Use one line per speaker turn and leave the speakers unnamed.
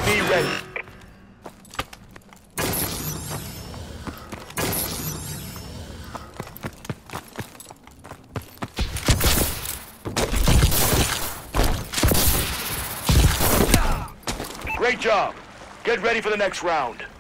UAV ready. Great job. Get ready for the next round.